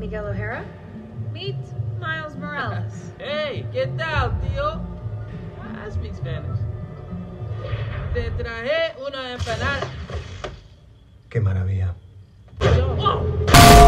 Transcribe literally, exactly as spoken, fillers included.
Miguel O'Hara? Meet Miles Morales. Hey, ¿qué tal, tío? I speak Spanish. Te traje una empanada. Qué maravilla. Yo- ¡Oh!